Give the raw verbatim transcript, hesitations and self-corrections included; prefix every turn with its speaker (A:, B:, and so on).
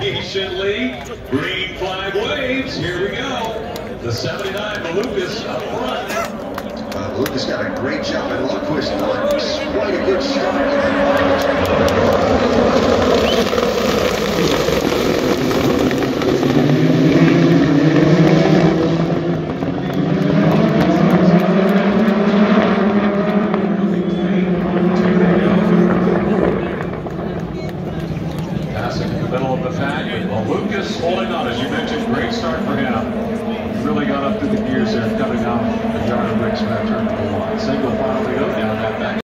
A: patiently. Green flag waves. Here we go. The seventy-nine, Lucas up front.
B: Uh, Lucas got a great job at Lundquist. Quite a good start.
A: Passing in the middle of the pack, well, Lucas holding on, as you mentioned, great start for him. Really got up through the gears there, coming off the yard of Rick's turn number one. Single file to go down that back.